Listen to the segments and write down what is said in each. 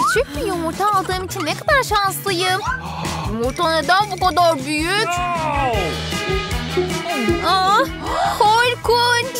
Küçük bir yumurta aldığım için ne kadar şanslıyım. Yumurta neden bu kadar büyük? Aa, korkunç.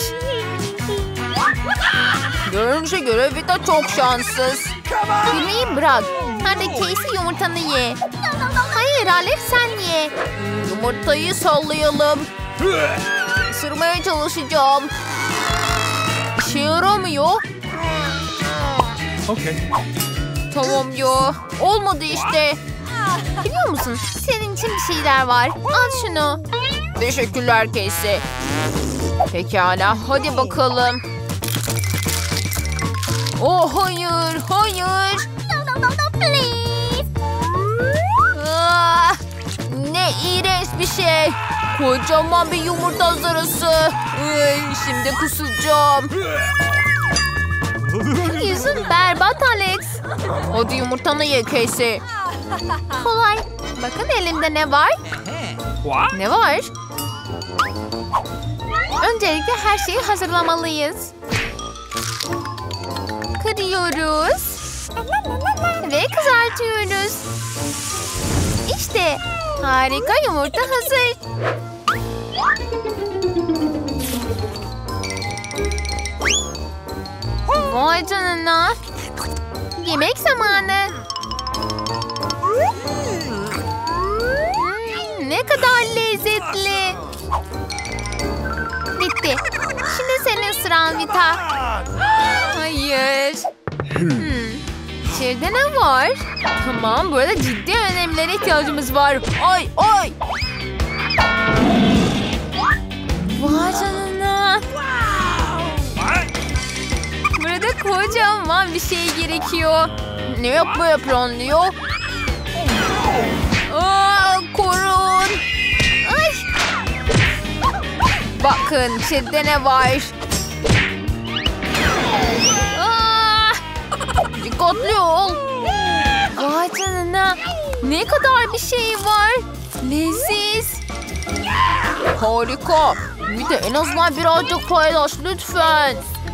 Görünüşe göre Vita çok şanssız. Gülmeyi bırak. Hadi Casey yumurtanı ye. Hayır Alex sen ye. Yumurtayı sallayalım. Isırmaya çalışacağım. İşe yaramıyor. Okay. Tamam ya. Olmadı işte. Biliyor musun? Senin için bir şeyler var. Al şunu. Teşekkürler Casey. Pekala. Hadi bakalım. Oh hayır. Hayır. Ah, ne iğrenç bir şey. Kocaman bir yumurta zarısı. Şimdi kusacağım. Yüzün berbat Alex. Hadi yumurtanı ye Casey. Kolay. Bakın elimde ne var? Ne var? Öncelikle her şeyi hazırlamalıyız. Kırıyoruz. Ve kızartıyoruz. İşte harika yumurta hazır. Vay canına. Yemek zamanı. Ne kadar lezzetli. Bitti. Şimdi senin sıran Vita. Hayır. İçeride ne var? Tamam, burada ciddi önlemlere ihtiyacımız var. Ay ay. Vay canına. Burada kocaman bir şey gerekiyor. Ne yapmaya planlıyor? Korun. Ay. Bakın içeride ne var? Dikkatli ol. Vay canına. Ne kadar bir şey var. Leziz. Harika. Bir de en azından birazcık paylaş lütfen.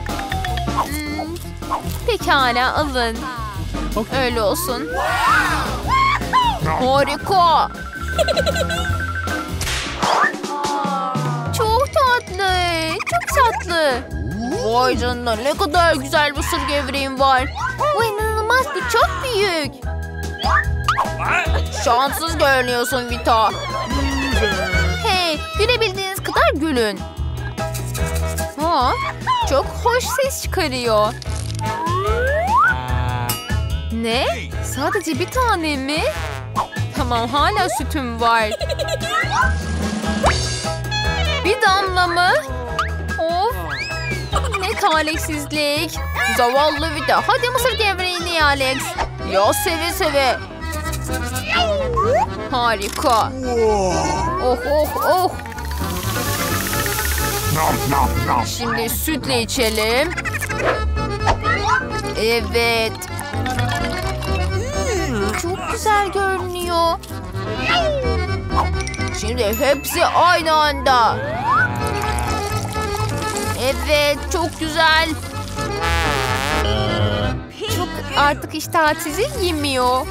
Pekala alın. Öyle olsun. Harika. Çok tatlı. Çok tatlı. Vay canına ne kadar güzel mısır gevreğim var. Bu inanılmaz, bu çok büyük. Şanssız görünüyorsun Vita. Hey, gülebildiğiniz kadar gülün. Çok hoş ses çıkarıyor. Ne? Sadece bir tane mi? Tamam, hala sütüm var. Bir damla mı? Of. Ne talihsizlik. Zavallı Vita. Hadi mısır gevreğini ye Alex. Ya seve seve. Harika. Oh oh oh. Şimdi sütle içelim. Evet. Çok güzel görünüyor. Şimdi hepsi aynı anda. Evet, çok güzel. Çok artık iştah sizi yemiyor.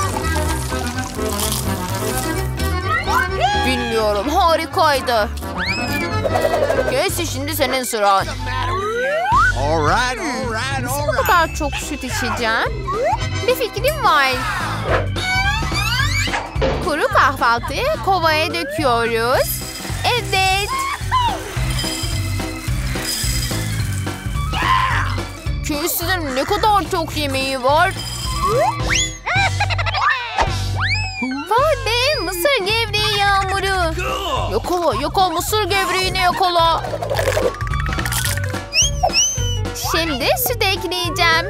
Bilmiyorum, harikaydı. Casey, şimdi senin sıran. Nasıl bu kadar çok süt içeceğim? Bir fikrim var. Kuru kahvaltıyı kovaya döküyoruz. Evet. Casey'nin ne kadar çok yemeği var. Vay be, mısır gevreği yağmuru. Yakala, yakala, mısır gevreğini yakala. Şimdi süt ekleyeceğim.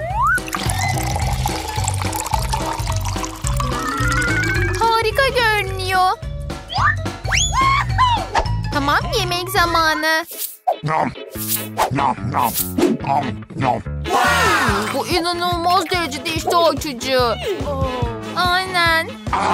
Harika görünüyor. Tamam, yemek zamanı. Bu inanılmaz derecede iştah açıcı. Aynen.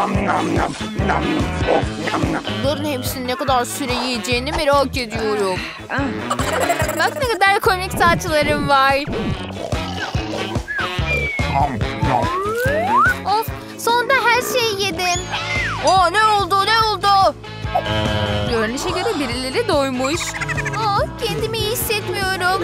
Bunların hepsini ne kadar süre yiyeceğini merak ediyorum. Bak ne kadar komik saçlarım var. Of, sonunda her şeyi yedim. Aa, ne oldu? Görünüşe göre birileri doymuş. Aa, kendimi iyi hissetmiyorum.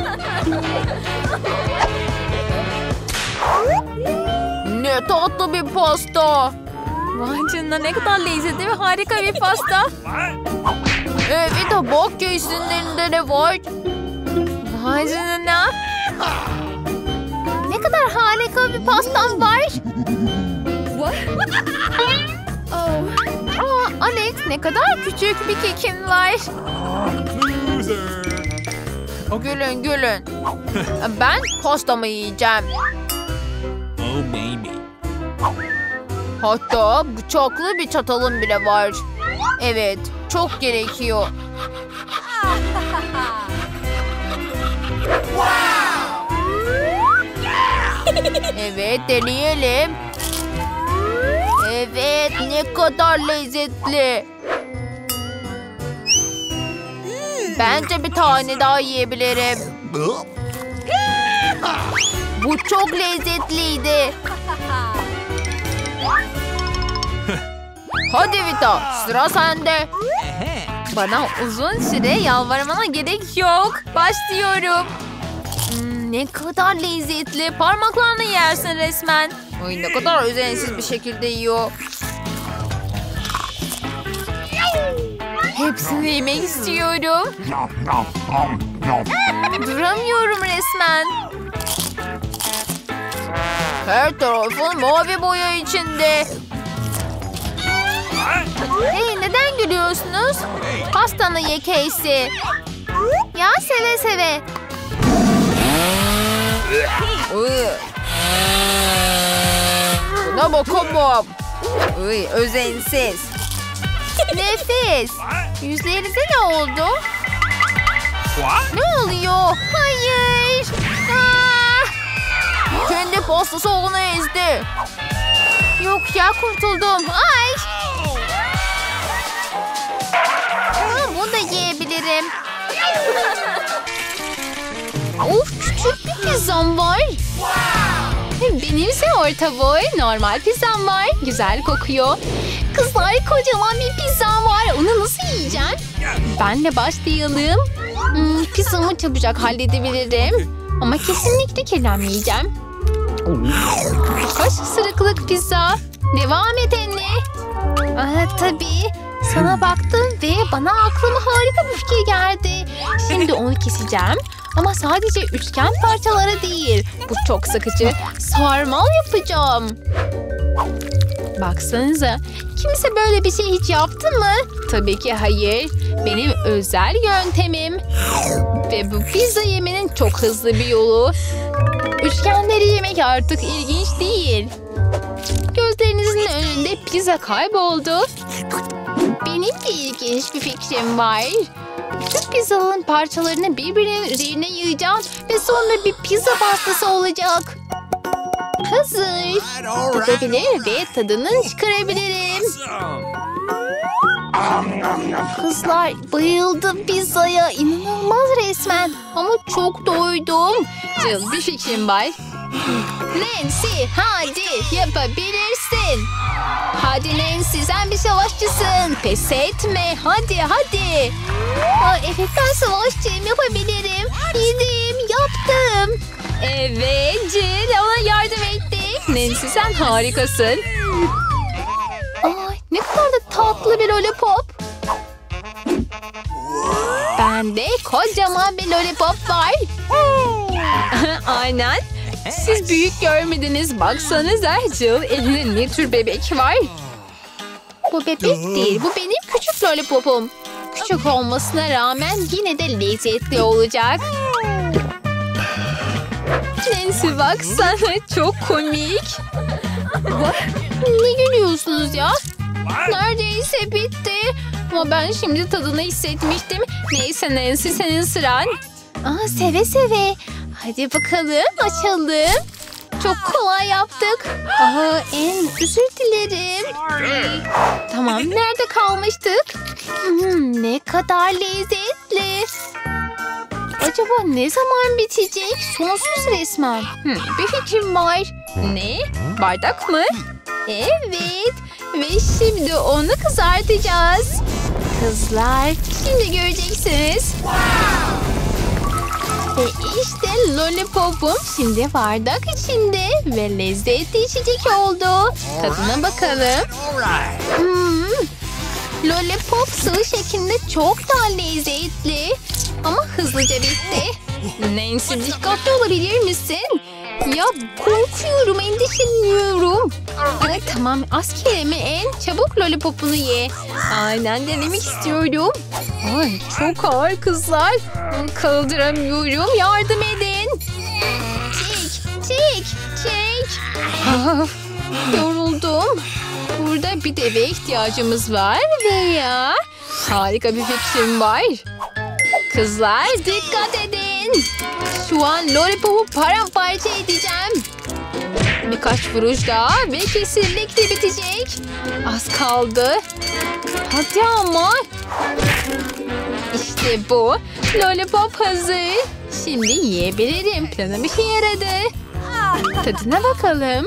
Ne tatlı bir pasta. Vay canına, ne kadar lezzetli ve harika bir pasta. Evet, bak göğsünlerinde ne var? Vay canına. Ne kadar harika bir pastam var. Aa, Alex, ne kadar küçük bir kekin var. Gülün. Ben pastamı yiyeceğim. Hatta bıçaklı bir çatalım bile var. Evet, çok gerekiyor. Evet, deneyelim. Evet, ne kadar lezzetli. Bence bir tane daha yiyebilirim. Bu çok lezzetliydi. Hadi Vita, sıra sende. Bana uzun süre yalvarmana gerek yok. Başlıyorum. Ne kadar lezzetli. Parmaklarını yersin resmen. Ay, ne kadar özensiz bir şekilde yiyor. Hepsini yemek istiyorum. Duramıyorum resmen. Her tarafın mavi boya içinde. Hey, neden gülüyorsunuz? Pastanı ye Casey. Ya, seve seve. Buna bakamam. Özensiz. Nefis. Yüzlerinize ne oldu? Ne oluyor? Hayır. Kendi pastası onu ezdi. Yok ya, kurtuldum. Ay. Bunu da yiyebilirim. Of, küçük bir pizzam var. Benim ise orta boy normal pizzam var. Güzel kokuyor. Kızlar, kocaman bir pizzam var. Onu nasıl yiyeceğim? Benle başlayalım. Pizzamı çabucak halledebilirim. Ama kesinlikle kirlenmeyeceğim. Kaç ısırıklık pizza. Devam et anne. Tabii. Sana baktım ve bana aklıma harika bir fikir geldi. Şimdi onu keseceğim. Ama sadece üçgen parçalara değil. Bu çok sıkıcı. Sarmal yapacağım. Baksanıza. Kimse böyle bir şey hiç yaptı mı? Tabii ki hayır. Benim özel yöntemim. Ve bu pizza yemenin çok hızlı bir yolu. Üçgenleri yemek artık ilginç değil. Gözlerinizin önünde pizza kayboldu. Benim de ilginç bir fikrim var. Bütün pizzaların parçalarını birbirinin üzerine yığacağım ve sonra bir pizza pastası olacak. Hazır. Tutabilir ve tadını çıkarabilirim. Kızlar, bayıldım pizzaya. İnanılmaz resmen. Ama çok doydum. Jill, bir fikrim var. Nancy, hadi yapabilirsin. Hadi Nancy, sen bir savaşçısın. Pes etme, hadi. Evet, ben savaşçıyım, yapabilirim. Yedim, yaptım. Evet, Jill ona yardım etti. Nancy, sen harikasın. Ay, ne kadar da tatlı bir lollipop. Bende kocaman bir lollipop var. Aynen. Siz büyük görmediniz. Baksanıza Jill, elinde ne tür bebek var? Bu bebek değil. Bu benim küçük lollipopum. Küçük olmasına rağmen yine de lezzetli olacak. Nancy, baksana, çok komik. Ne gülüyorsunuz ya? Neredeyse bitti. Ama ben şimdi tadını hissetmiştim. Neyse Nancy, senin sıran. Seve seve. Hadi bakalım, açalım. Çok kolay yaptık. Özür dilerim. Tamam, nerede kalmıştık? Ne kadar lezzetli. Acaba ne zaman bitecek? Sonsuz resmen. Bir fikrim var. Ne? Bardak mı? Evet. Ve şimdi onu kızartacağız. Kızlar, şimdi göreceksiniz. Ve işte lollipopum şimdi bardak içinde ve lezzetli içecek oldu. Tadına bakalım. Lollipop sıvı şeklinde çok daha lezzetli. Ama hızlıca bitti. Nancy, dikkatli olabilir misin? Ya korkuyorum, endişeleniyorum. Evet, tamam, az kelime en çabuk lollipopunu ye. Aynen, denemek istiyorum. Ay, çok ağır kızlar. Kaldıramıyorum, yardım edin. Çek. Yoruldum. Burada bir deve ihtiyacımız var veya harika bir fikrim var. Kızlar, dikkat edin. Şu an lollipopu paramparça edeceğim. Birkaç vuruş daha ve kesinlikle bitecek. Az kaldı. Hadi ama. İşte bu. Lollipop hazır. Şimdi yiyebilirim. Planım işe yaradı. Tadına bakalım.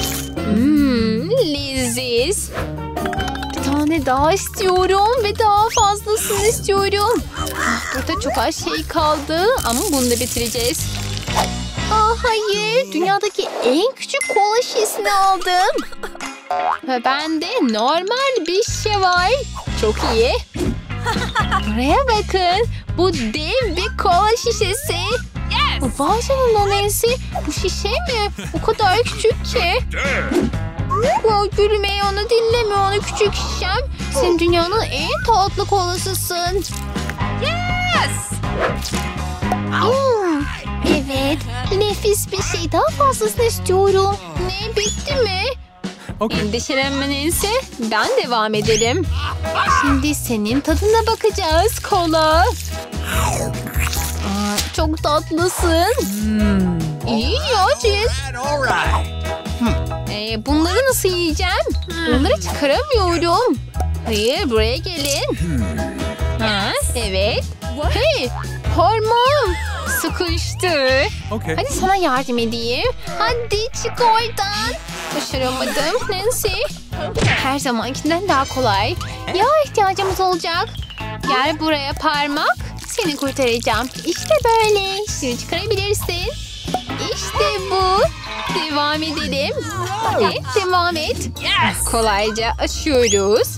Leziz. Bir tane daha istiyorum ve daha fazlasını istiyorum. Burada çok az şey kaldı ama bunu da bitireceğiz. Hayır, dünyadaki en küçük kola şişesini aldım. Ve bende normal bir şişe var. Çok iyi. Buraya bakın. Bu dev bir kola şişesi. Vay canına Nancy. Bu şişe mi? O kadar küçük ki. Gülme, onu dinleme, onu küçük şişem. Sen dünyanın en tatlı kolasısın. Evet, nefis bir şey. Daha fazlasını istiyorum. Ne, bitti mi? Endişelenme Nancy. Ben devam edelim. Şimdi senin tadına bakacağız kola. Çok tatlısın. İyi ya Jess. Bunları nasıl yiyeceğim? Onları çıkaramıyorum. Hayır, buraya gelin. Evet. Hey, parmağım sıkıştı. Hadi sana yardım edeyim. Hadi çık oradan. Başaramadım Nancy. Her zamankinden daha kolay. Yağa ihtiyacımız olacak. Gel buraya parmak. Seni kurtaracağım. İşte böyle. Şimdi çıkarabilirsin. İşte bu. Devam edelim. Evet, devam et. Kolayca açıyoruz.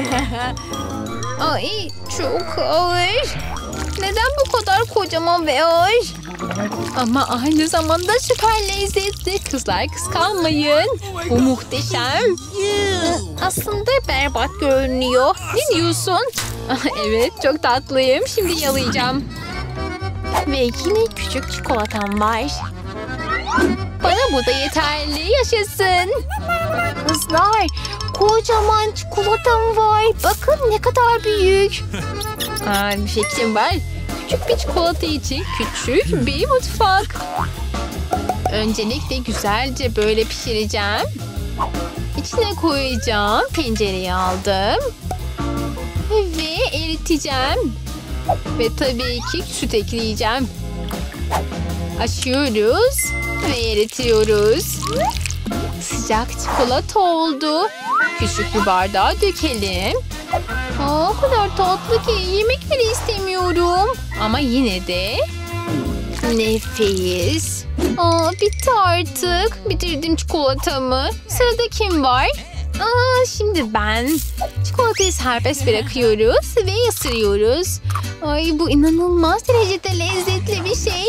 Ay, çok ağır. Neden bu kadar kocaman ve ağır? Ama aynı zamanda süper lezzetli. Kızlar, kıskanmayın. Bu muhteşem. Aslında berbat görünüyor. Ne diyorsun? Evet, çok tatlıyım. Şimdi yalayacağım. Ve yine küçük çikolatam var. Bana bu da yeterli. Yaşasın. Kızlar, kocaman çikolatam var. Bakın ne kadar büyük. Bir fikrim var. Küçük bir çikolata için küçük bir mutfak. Öncelikle güzelce böyle pişireceğim. İçine koyacağım. Tencereyi aldım. Ve eriteceğim. Ve tabii ki süt ekleyeceğim. Açıyoruz. Ve eritiyoruz. Sıcak çikolata oldu. Küçük bir bardağa dökelim. O kadar tatlı ki yemek bile istemiyorum. Ama yine de nefis. Bitti artık. Bitirdim çikolatamı. Sırada kim var? Şimdi ben. Çikolatayı serbest bırakıyoruz ve ısırıyoruz. Ay, bu inanılmaz derecede lezzetli bir şey.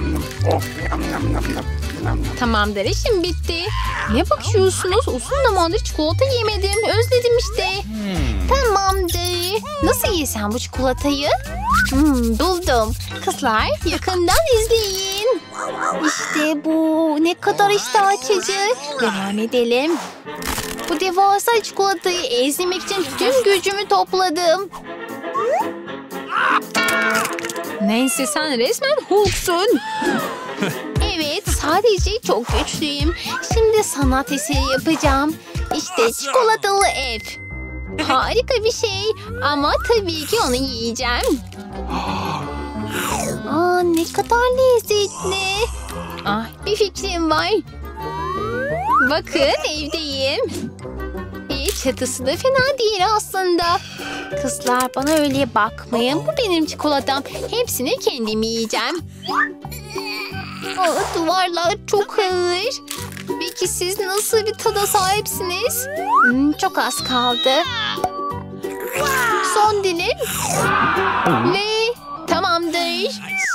Tamamdır, işim bitti. Ne bakıyorsunuz? Uzun zamandır çikolata yemedim. Özledim işte. Tamamdır. Nasıl yesem bu çikolatayı? Buldum. Kızlar, yakından izleyin. İşte bu. Ne kadar iştah açıcı. Devam edelim. Bu devasa çikolatayı ezmek için tüm gücümü topladım. Nancy, sen resmen Hulk'sun. Evet, sadece çok güçlüyüm. Şimdi sanat eseri yapacağım. İşte çikolatalı ev. Harika bir şey ama tabii ki onu yiyeceğim. Aa, ne kadar lezzetli. Ah, bir fikrim var. Bakın evdeyim. Çatısı da fena değil aslında. Kızlar bana öyle bakmayın. Bu benim çikolatam. Hepsini kendim yiyeceğim. Aa, duvarlar çok ağır. Peki siz nasıl bir tada sahipsiniz? Çok az kaldı. Son dilim. Ve tamamdır.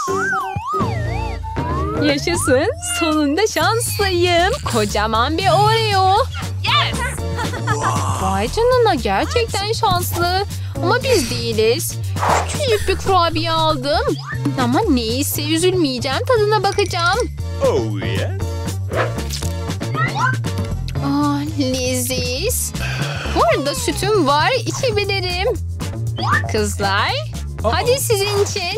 Yaşasın. Sonunda şanslıyım. Kocaman bir Oreo. Yes. Vay canına, gerçekten şanslı. Ama biz değiliz. Küçücük bir kurabiye aldım. Ama neyse, üzülmeyeceğim. Tadına bakacağım. Oh yeah. Leziz. Burada sütüm var. İçebilirim. Kızlar. Hadi sizin için.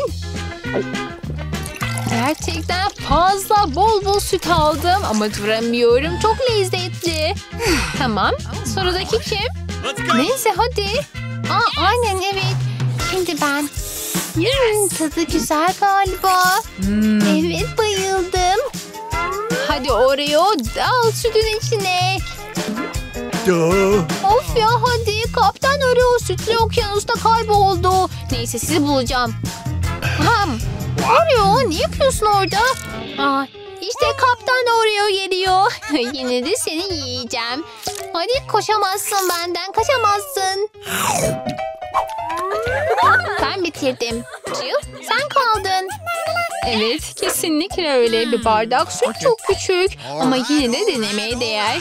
Gerçekten fazla bol süt aldım ama duramıyorum. Çok lezzetli. Tamam. Sıradaki kim? Neyse hadi. Aynen evet. Şimdi ben. Tadı güzel galiba. Evet, bayıldım. Hadi Oreo, dal sütün içine. Of ya, hadi. Kaptan Oreo sütlü okyanusta kayboldu. Neyse, sizi bulacağım. Oreo, ne yapıyorsun orada? İşte Kaptan Oreo geliyor. Yine de seni yiyeceğim. Hadi, koşamazsın benden, kaçamazsın. Ben bitirdim. Jill, sen kaldın. Evet, kesinlikle öyle. Bir bardak süt çok küçük. Ama yine de denemeye değer.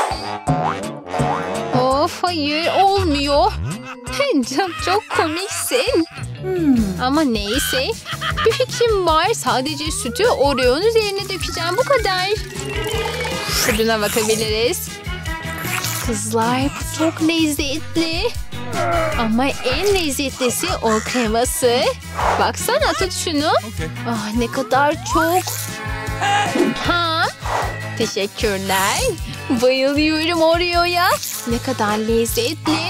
Of, hayır, olmuyor. Çok komiksin. Ama neyse. Bir fikrim var. Sadece sütü Oreo'nun üzerine dökeceğim. Bu kadar. Tadına bakabiliriz. Kızlar, bu çok lezzetli. Ama en lezzetlisi o kreması. Baksana, tut şunu. Ne kadar çok. Teşekkürler. Bayılıyorum Oreo'ya. Ne kadar lezzetli.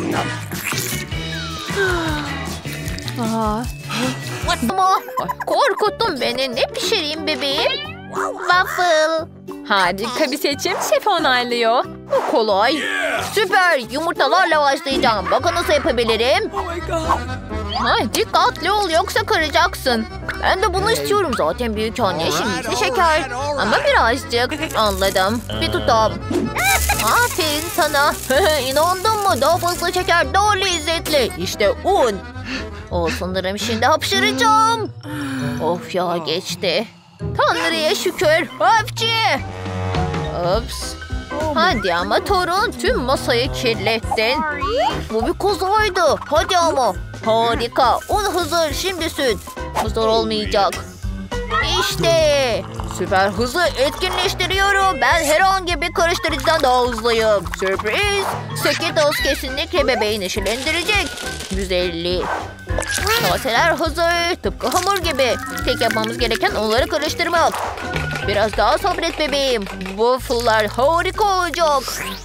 Ama korkuttun beni. Ne pişireyim bebeğim? Waffle. Harika bir seçim. Şef onaylıyor. Bu kolay. Süper. Yumurtalarla başlayacağım. Bakın nasıl yapabilirim. Dikkatli ol, yoksa kıracaksın. Ben de bunu istiyorum zaten büyük anne. Şimdi şeker. Ama birazcık. Anladım. Bir tutam. Aferin sana. İnandın mı? Daha fazla şeker, daha lezzetli. İşte un. Sanırım şimdi hapşıracağım. Of ya, geçti. Tanrı'ya şükür. Hapçı. Ups. Hadi ama torun, tüm masayı kirlettin. Bu bir kazaydı. Hadi ama. Harika. Un hazır. Şimdi süt. Bu zor olmayacak. İşte. Süper hızı etkinleştiriyorum. Ben herhangi bir karıştırıcıdan daha hızlıyım. Sürpriz. Skittles kesinlikle bebeği neşelendirecek. Güzelliği. Kaseler hazır. Tıpkı hamur gibi. Tek yapmamız gereken onları karıştırmak. Biraz daha sabret bebeğim. Waffle'lar harika olacak.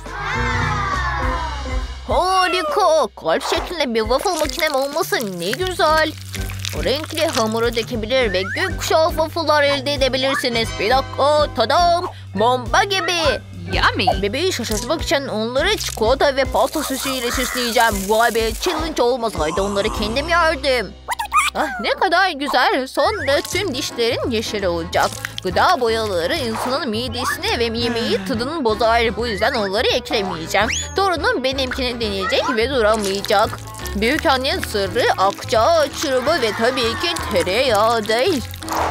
Harika. Kalp şeklinde bir waffle makinem olması ne güzel. O renkli hamuru dökebilir ve gökkuşağı waffle'lar elde edebilirsiniz. Bir dakika, tadam. Bomba gibi. Yummy. Bebeği şaşırtmak için onları çikolata ve pasta süsüyle süsleyeceğim. Vay be, challenge olmasaydı onları kendim yerdim. Ne kadar güzel. Sonra tüm dişlerin yeşil olacak. Gıda boyaları insanın midesini ve yemeği tadını bozar. Bu yüzden onları eklemeyeceğim. Torunum benimkini deneyecek ve duramayacak. Büyük annenin sırrı akçaağ şurubu ve tabii ki tereyağı değil.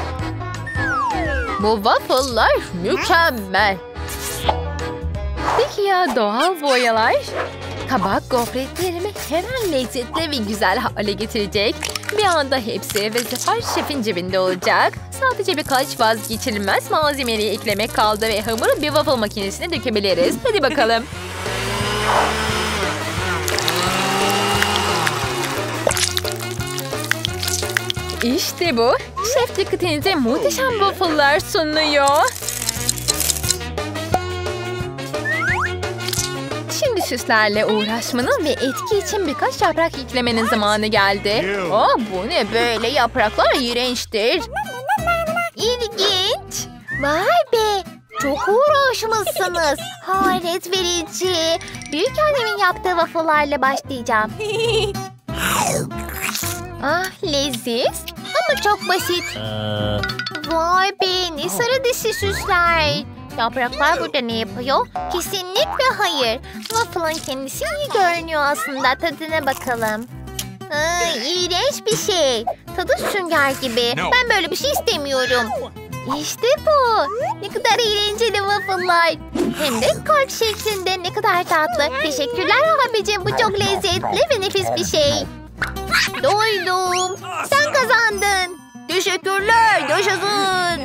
Bu waffle'lar mükemmel. Peki ya doğal boyalar? Kabak gofretlerimi hemen lezzetli ve güzel hale getirecek. Bir anda hepsi ve Zafer Şef'in cebinde olacak. Sadece birkaç vazgeçilmez malzemeyi eklemek kaldı ve hamuru bir waffle makinesine dökebiliriz. Hadi bakalım. İşte bu. Şef dikkatinize muhteşem waffle'lar sunuyor. Şimdi süslerle uğraşmanın ve etki için birkaç yaprak eklemenin zamanı geldi. Oh, bu ne böyle, yapraklar iğrençtir. İlginç. Vay be. Çok uğraşmışsınız. Hayret verici. Büyük annemin yaptığı waffle'larla başlayacağım. Ah, leziz ama çok basit. Vay be, ne sarı dişi süsler. Yapraklar burada ne yapıyor? Kesinlikle hayır. Waffle'ın kendisi iyi görünüyor aslında. Tadına bakalım. İğrenç bir şey. Tadı sünger gibi. Ben böyle bir şey istemiyorum. İşte bu. Ne kadar eğlenceli waffle'lar. Hem de kalp şeklinde, ne kadar tatlı. Teşekkürler abicim. Bu çok lezzetli ve nefis bir şey. Doydum. Sen kazandın. Teşekkürler. Yaşasın.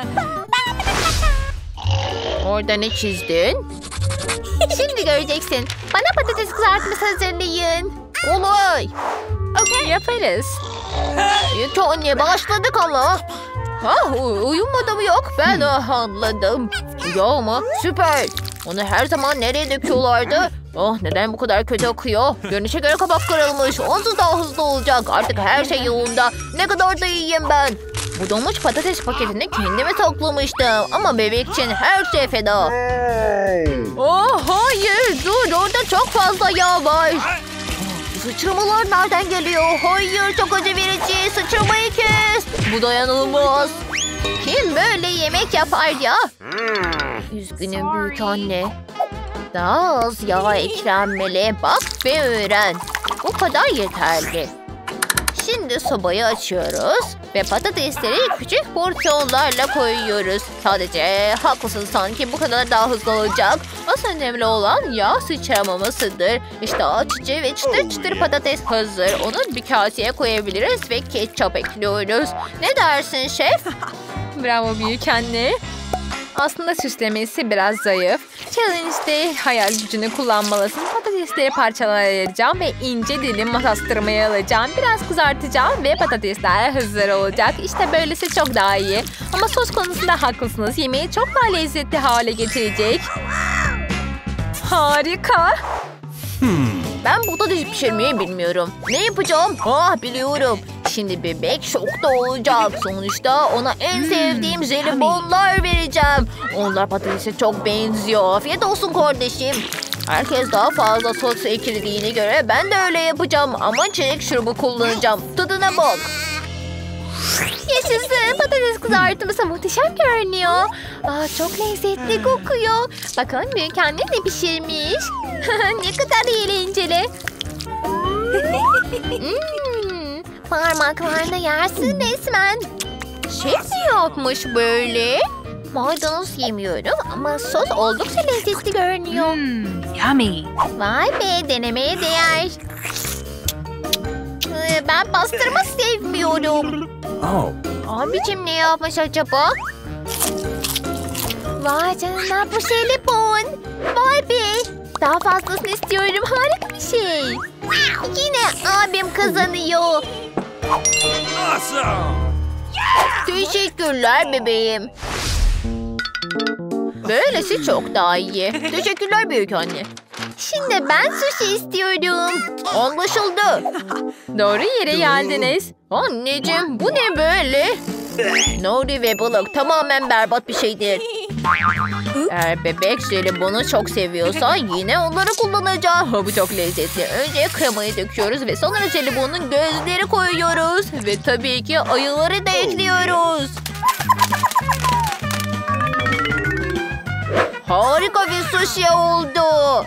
Orada ne çizdin? Şimdi göreceksin. Bana patates kızartması hazırlayın. Kolay. Okay, yaparız. Anne, başladık ama. Uyumadım yok. Ben anladım. Ya mı? Süper. Onu her zaman nereye döküyorlardı? Neden bu kadar kötü akıyor? Görünüşe göre kapak kırılmış. Onsuz daha hızlı olacak. Artık her şey yolunda. Ne kadar da iyiyim ben. Bu donmuş patates paketini kendime saklamıştım. Ama bebek için her şey feda. Hayır. Dur, orada çok fazla yağ var. Sıçramalar nereden geliyor? Hayır, çok acı verici. Sıçramayı kes. Bu dayanılmaz. Kim böyle yemek yapar ya? Üzgünüm büyük anne. Daha az yağ eklenmeli. Bak ve öğren. Bu kadar yeterli. Şimdi sobayı açıyoruz. Ve patatesleri küçük porsiyonlarla koyuyoruz. Sadece haklısın, sanki bu kadar daha hızlı olacak. Asıl önemli olan yağ sıçramamasıdır. İşte açıcı ve çıtır çıtır patates hazır. Onu bir kaseye koyabiliriz ve ketçap ekliyoruz. Ne dersin şef? Bravo büyük anne. Aslında süslemesi biraz zayıf. Challenge'de hayal gücünü kullanmalısın. Patatesleri parçalara ayıracağım ve ince dilim pastırmayı alacağım. Biraz kızartacağım ve patatesler hazır olacak. İşte böylesi çok daha iyi. Ama sos konusunda haklısınız. Yemeği çok daha lezzetli hale getirecek. Harika. Ben patates pişirmeyi bilmiyorum. Ne yapacağım? Biliyorum. Şimdi bebek şokta olacak. Sonuçta ona en sevdiğim jelibonlar vereceğim. Onlar patatese çok benziyor. Afiyet olsun kardeşim. Herkes daha fazla sos eklediğine göre ben de öyle yapacağım. Ama çilek şurubu kullanacağım. Tadına bak. Yaşasın. Patates kızartması muhteşem görünüyor. Çok lezzetli kokuyor. Bakın büyük anne ne pişirmiş. Ne kadar eğlenceli. Parmaklarına yersin resmen. Şef mi yapmış böyle? Maydanoz yemiyorum ama sos oldukça lezzetli görünüyor. Yummy. Vay be, denemeye değer. Ben pastırma sevmiyorum. Abicim ne yapmış acaba? Vay canına, bu jelibon. Vay be. Daha fazlasını istiyorum. Harika bir şey. Yine abim kazanıyor. Teşekkürler bebeğim. Böylesi çok daha iyi. Teşekkürler büyük anne. Şimdi ben sushi istiyorum. Anlaşıldı. Doğru yere geldiniz. Anneciğim, bu ne böyle? Nori ve balık tamamen berbat bir şeydir. Eğer bebek jelibonu çok seviyorsa yine onları kullanacağım. Bu çok lezzetli. Önce kremayı döküyoruz ve sonra jelibonun gözleri koyuyoruz. Ve tabii ki ayıları da ekliyoruz. Harika bir sushi oldu.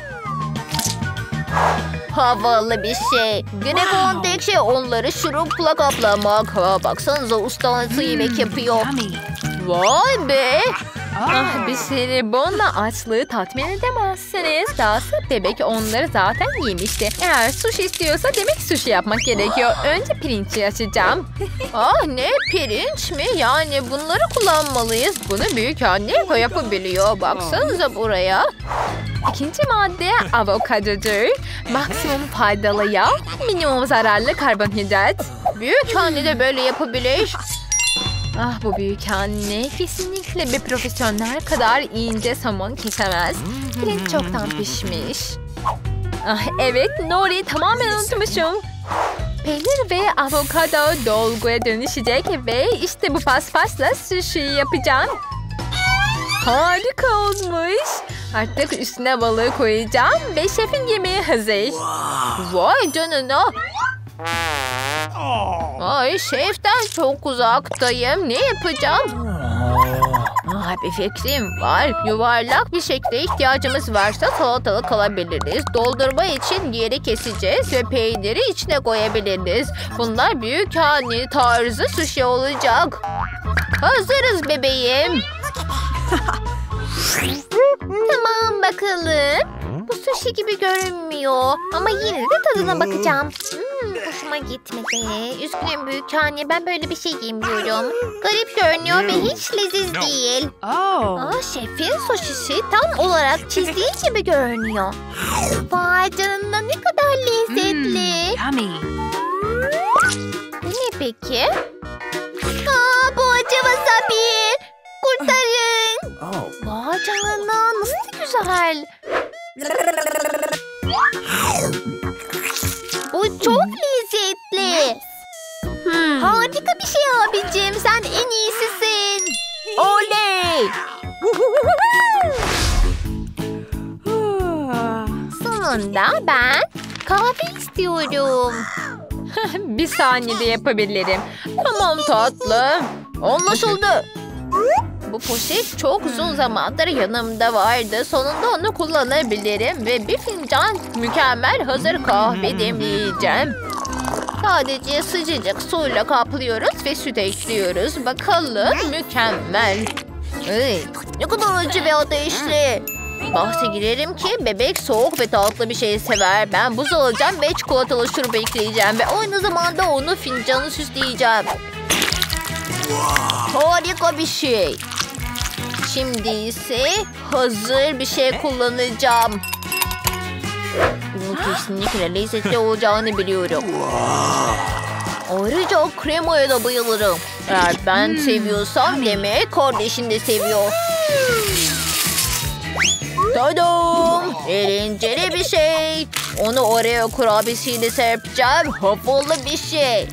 Havalı bir şey. Gerek olan tek şey onları şurupla kaplamak. Baksanıza, usta nasıl yemek yapıyor. Vay be. Bir jelibonla açlığı tatmin edemezsiniz. Dahası bebek onları zaten yemişti. Eğer sushi istiyorsa demek sushi yapmak gerekiyor. Önce pirinci açacağım. Ne, pirinç mi? Yani bunları kullanmalıyız. Bunu büyük anne yapabiliyor. Baksanıza buraya. İkinci madde avokadodur. Maksimum faydalı yağ, minimum zararlı karbonhidrat. Büyük anne de böyle yapabilir. Ah bu büyük anne kesinlikle bir profesyonel kadar ince somon kesemez. Pirinç çoktan pişmiş. Ah evet Nori tamamen unutmuşum. Peynir ve avokado dolguya dönüşecek ve işte bu paspasla sushi yapacağım. Harika olmuş. Artık üstüne balığı koyacağım ve şefin yemeği hazır. Vay canına. Ay şeften çok uzaktayım. Ne yapacağım? Bir fikrim var. Yuvarlak bir şekilde ihtiyacımız varsa salatalık alabiliriz. Doldurma için yeri keseceğiz ve peyniri içine koyabiliriz. Bunlar büyük anne tarzı sushi olacak. Hazırız bebeğim. Tamam bakalım. Bu sushi gibi görünmüyor. Ama yine de tadına bakacağım. Hoşuma gitmedi. Üzgünüm büyük anne, ben böyle bir şey yemiyorum. Garip görünüyor ve hiç leziz değil. Şefin sushisi tam olarak çizdiği gibi görünüyor. Vay canına, ne kadar lezzetli. Bu ne peki? Bu acı wasabi. Kurtarın. Vay canına, nasıl güzel. Bu çok lezzetli. Harika bir şey abicim. Sen en iyisisin. Oley. Sonunda ben kahve istiyorum. Bir saniyede yapabilirim. Tamam tatlım. Anlaşıldı. Bu poşet çok uzun zamandır yanımda vardı. Sonunda onu kullanabilirim ve bir fincan mükemmel hazır kahve demleyeceğim. Sadece sıcacık suyla kaplıyoruz ve süt ekliyoruz. Bakalım, mükemmel. Ne kadar acı ve ateşli. Bahse girerim ki bebek soğuk ve tatlı bir şey sever. Ben buz alacağım ve çikolatalı şurup ekleyeceğim ve aynı zamanda onu fincanı süsleyeceğim. Harika bir şey. Şimdi ise hazır bir şey kullanacağım. Bunun kesinlikle lezzetli olacağını biliyorum. Ayrıca kremaya da bayılırım. Eğer ben seviyorsam demek kardeşin de seviyor. Tadam! Eğlenceli bir şey. Onu oraya kurabiyesiyle serpeceğim. Havalı bir şey.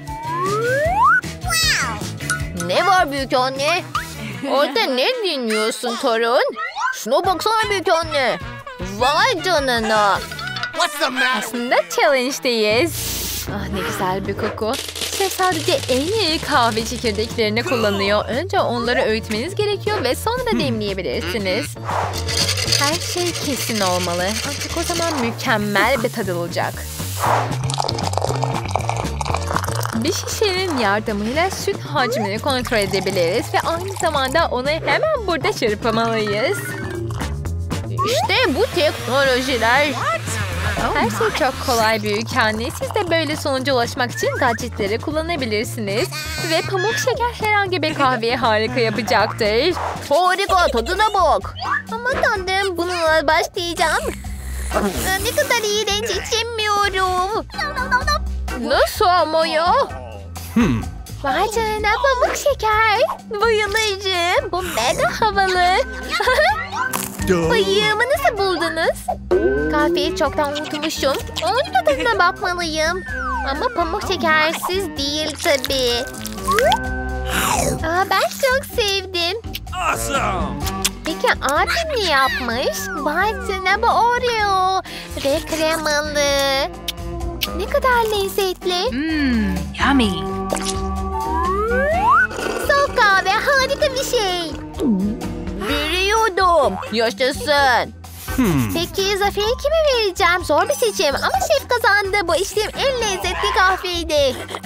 Ne var büyük anne? Orada ne dinliyorsun torun? Şuna baksana büyük anne. Vay canına. Aslında challenge'deyiz. Ne güzel bir koku. Şef sadece en iyi kahve çekirdeklerini kullanıyor. Önce onları öğütmeniz gerekiyor ve sonra demleyebilirsiniz. Her şey kesin olmalı. Ancak o zaman mükemmel bir tadı olacak. Bir şişenin yardımıyla süt hacmini kontrol edebiliriz ve aynı zamanda onu hemen burada çırpmalıyız. İşte bu teknolojiler. Her şey çok kolay büyük anne. Siz de böyle sonuca ulaşmak için gadgetleri kullanabilirsiniz. Ve pamuk şeker herhangi bir kahveyi harika yapacaktır. Harika, tadına bak. Ama tanrım, bununla başlayacağım. Ne kadar iğrenç, içemiyorum. Nasıl ama ya? Vay canına, pamuk şeker. Bayılırım. Bu mega havalı. Bıyığımı nasıl buldunuz? Kahveyi çoktan unutmuşum. Onun da tadına bakmalıyım. Ama pamuk şekersiz değil tabii. Ben çok sevdim. Peki abim ne yapmış? Vay canına, bu Oreo. Ve kremalı. Ne kadar lezzetli. Yummy. Soğuk kahve harika bir şey. Biliyordum. Yaşasın. Peki zaferi kime vereceğim? Zor bir seçim ama şef kazandı. Bu içtiğim en lezzetli kahveydi.